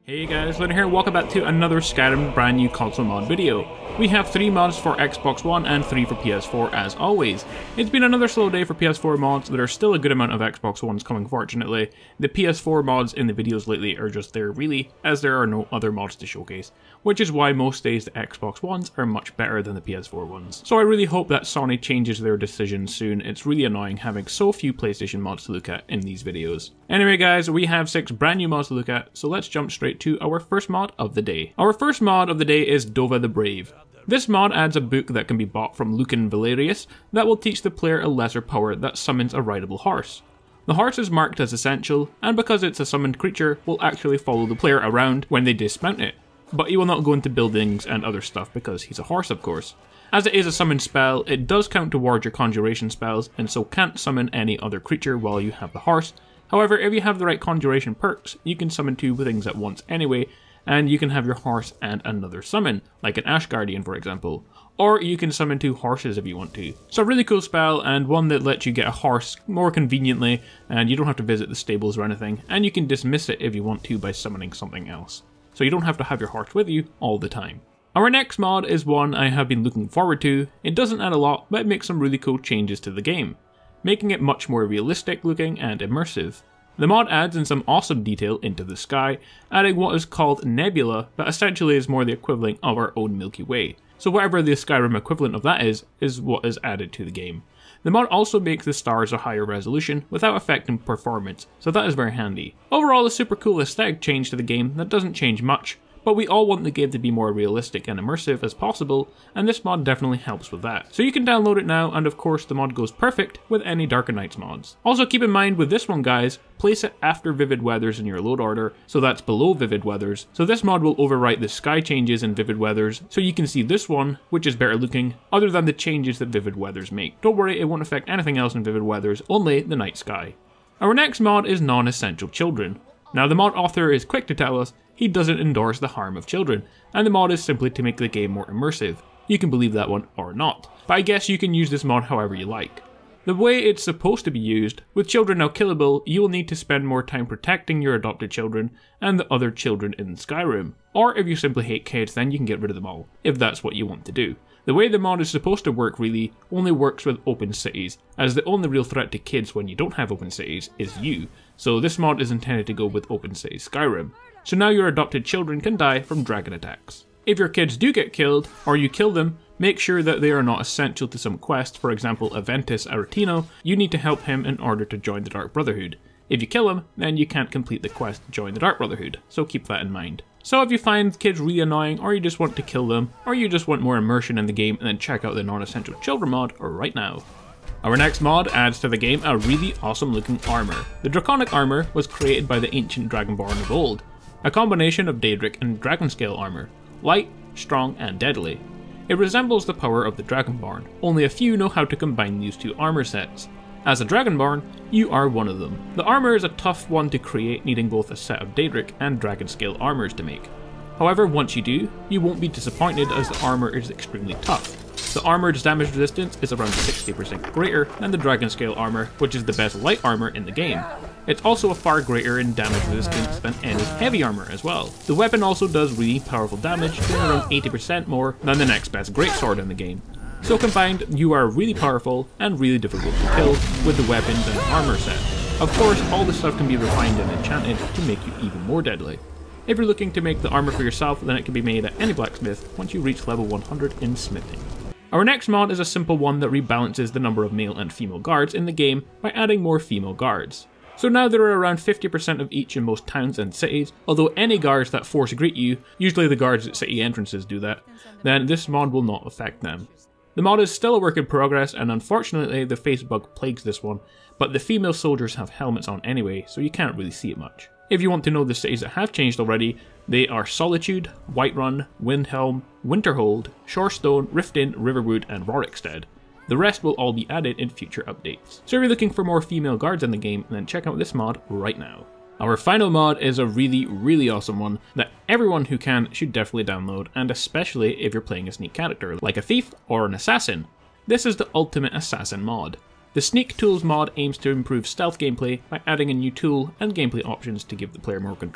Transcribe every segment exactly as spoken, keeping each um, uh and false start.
Hey guys, Lynn here, welcome back to another Skyrim brand new console mod video. We have three mods for Xbox One and three for P S four as always. It's been another slow day for P S four mods, there are still a good amount of Xbox Ones coming fortunately. The P S four mods in the videos lately are just there really, as there are no other mods to showcase, which is why most days the Xbox Ones are much better than the P S four ones. So I really hope that Sony changes their decision soon. It's really annoying having so few PlayStation mods to look at in these videos. Anyway guys, we have six brand new mods to look at, so let's jump straight to our first mod of the day. Our first mod of the day is Dova the Brave. This mod adds a book that can be bought from Lucan Valerius that will teach the player a lesser power that summons a rideable horse. The horse is marked as essential, and because it's a summoned creature, will actually follow the player around when they dismount it. But he will not go into buildings and other stuff because he's a horse of course. As it is a summoned spell, it does count towards your conjuration spells and so can't summon any other creature while you have the horse. However, if you have the right conjuration perks, you can summon two things at once anyway, and you can have your horse and another summon, like an Ash Guardian for example. Or you can summon two horses if you want to. So a really cool spell, and one that lets you get a horse more conveniently, and you don't have to visit the stables or anything, and you can dismiss it if you want to by summoning something else. So you don't have to have your horse with you all the time. Our next mod is one I have been looking forward to. It doesn't add a lot, but it makes some really cool changes to the game, making it much more realistic looking and immersive. The mod adds in some awesome detail into the sky, adding what is called Nebula, but essentially is more the equivalent of our own Milky Way. So whatever the Skyrim equivalent of that is, is what is added to the game. The mod also makes the stars a higher resolution without affecting performance, so that is very handy. Overall, a super cool aesthetic change to the game that doesn't change much, but we all want the game to be more realistic and immersive as possible, and this mod definitely helps with that. So you can download it now, and of course the mod goes perfect with any Darker Nights mods. Also keep in mind with this one guys, place it after Vivid Weathers in your load order, so that's below Vivid Weathers. So this mod will overwrite the sky changes in Vivid Weathers, so you can see this one, which is better looking, other than the changes that Vivid Weathers make. Don't worry, it won't affect anything else in Vivid Weathers, only the night sky. Our next mod is Non-Essential Children. Now the mod author is quick to tell us he doesn't endorse the harm of children, and the mod is simply to make the game more immersive. You can believe that one or not, but I guess you can use this mod however you like. The way it's supposed to be used, with children now killable, you will need to spend more time protecting your adopted children and the other children in Skyrim. Or if you simply hate kids, then you can get rid of them all, if that's what you want to do. The way the mod is supposed to work really only works with open cities, as the only real threat to kids when you don't have open cities is you, so this mod is intended to go with open cities Skyrim. So now your adopted children can die from dragon attacks. If your kids do get killed, or you kill them, make sure that they are not essential to some quest, for example Aventus Aretino, you need to help him in order to join the Dark Brotherhood. If you kill him, then you can't complete the quest to join the Dark Brotherhood, so keep that in mind. So if you find kids really annoying, or you just want to kill them, or you just want more immersion in the game, then check out the Non-Essential Children mod right now. Our next mod adds to the game a really awesome looking armor. The Draconic armor was created by the ancient Dragonborn of old, a combination of Daedric and Dragonscale armor, light, strong and deadly. It resembles the power of the Dragonborn, only a few know how to combine these two armor sets. As a Dragonborn, you are one of them. The armor is a tough one to create, needing both a set of Daedric and Dragonscale armors to make. However, once you do, you won't be disappointed as the armor is extremely tough. The armor's damage resistance is around sixty percent greater than the Dragonscale armor, which is the best light armor in the game. It's also a far greater in damage resistance than any heavy armor as well. The weapon also does really powerful damage, doing around eighty percent more than the next best greatsword in the game. So combined, you are really powerful and really difficult to kill with the weapons and armor set. Of course, all this stuff can be refined and enchanted to make you even more deadly. If you're looking to make the armor for yourself, then it can be made at any blacksmith once you reach level one hundred in smithing. Our next mod is a simple one that rebalances the number of male and female guards in the game by adding more female guards. So now there are around fifty percent of each in most towns and cities, although any guards that force greet you, usually the guards at city entrances do that, then this mod will not affect them. The mod is still a work in progress, and unfortunately the face bug plagues this one, but the female soldiers have helmets on anyway, so you can't really see it much. If you want to know the cities that have changed already, they are Solitude, Whiterun, Windhelm, Winterhold, Shorestone, Riften, Riverwood and Rorikstead. The rest will all be added in future updates. So if you're looking for more female guards in the game, then check out this mod right now. Our final mod is a really, really awesome one that everyone who can should definitely download, and especially if you're playing a sneak character, like a thief or an assassin. This is the Ultimate Assassin mod. The Sneak Tools mod aims to improve stealth gameplay by adding a new tool and gameplay options to give the player more control,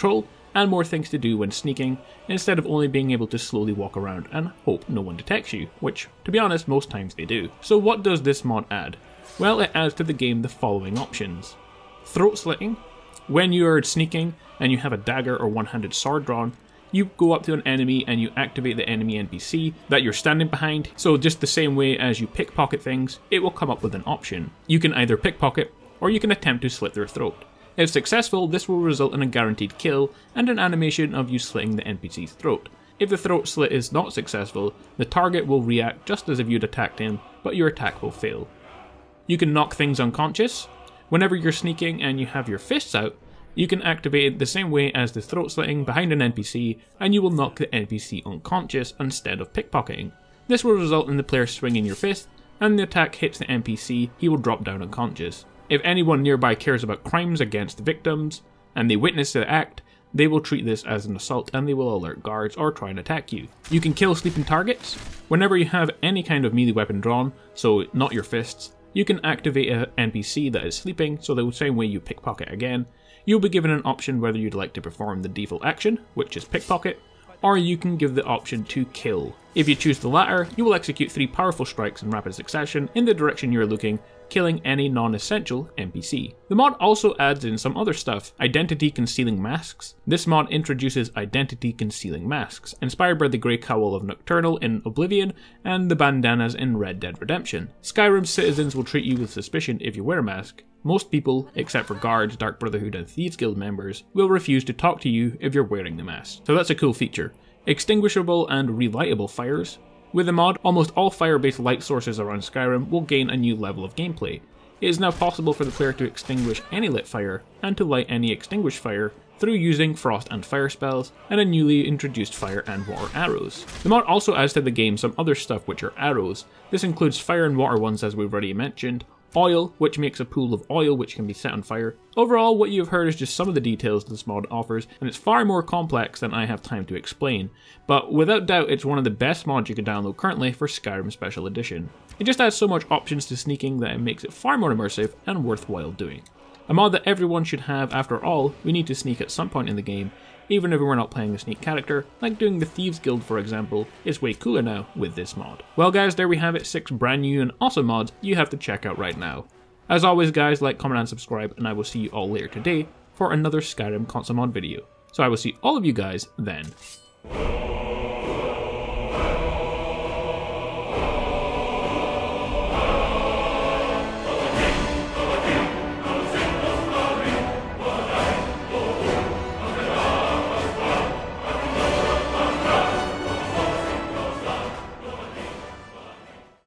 and more things to do when sneaking, instead of only being able to slowly walk around and hope no one detects you, which, to be honest, most times they do. So what does this mod add? Well, it adds to the game the following options. Throat slitting. When you are sneaking and you have a dagger or one-handed sword drawn, you go up to an enemy and you activate the enemy N P C that you're standing behind. So just the same way as you pickpocket things, it will come up with an option. You can either pickpocket or you can attempt to slit their throat. If successful, this will result in a guaranteed kill and an animation of you slitting the N P C's throat. If the throat slit is not successful, the target will react just as if you'd attacked him, but your attack will fail. You can knock things unconscious. Whenever you're sneaking and you have your fists out, you can activate it the same way as the throat slitting behind an N P C, and you will knock the N P C unconscious instead of pickpocketing. This will result in the player swinging your fist, and the attack hits the N P C, he will drop down unconscious. If anyone nearby cares about crimes against victims, and they witness the act, they will treat this as an assault and they will alert guards or try and attack you. You can kill sleeping targets. Whenever you have any kind of melee weapon drawn, so not your fists, you can activate an N P C that is sleeping, so the same way you pickpocket again. You'll be given an option whether you'd like to perform the default action, which is pickpocket, or you can give the option to kill. If you choose the latter, you will execute three powerful strikes in rapid succession in the direction you're looking, killing any non-essential N P C. The mod also adds in some other stuff, identity concealing masks. This mod introduces identity concealing masks, inspired by the grey cowl of Nocturnal in Oblivion and the bandanas in Red Dead Redemption. Skyrim's citizens will treat you with suspicion if you wear a mask. Most people, except for guards, Dark Brotherhood and Thieves Guild members, will refuse to talk to you if you're wearing the mask. So that's a cool feature. Extinguishable and relightable fires. With the mod, almost all fire-based light sources around Skyrim will gain a new level of gameplay. It is now possible for the player to extinguish any lit fire, and to light any extinguished fire, through using frost and fire spells, and a newly introduced fire and water arrows. The mod also adds to the game some other stuff which are arrows. This includes fire and water ones as we've already mentioned, oil, which makes a pool of oil which can be set on fire. Overall, what you've heard is just some of the details this mod offers, and it's far more complex than I have time to explain, but without doubt it's one of the best mods you can download currently for Skyrim Special Edition. It just adds so much options to sneaking that it makes it far more immersive and worthwhile doing. A mod that everyone should have. After all, we need to sneak at some point in the game, even if we're not playing a sneak character, like doing the Thieves Guild for example, is way cooler now with this mod. Well guys, there we have it, six brand new and awesome mods you have to check out right now. As always guys, like, comment and subscribe, and I will see you all later today for another Skyrim console mod video. So I will see all of you guys then.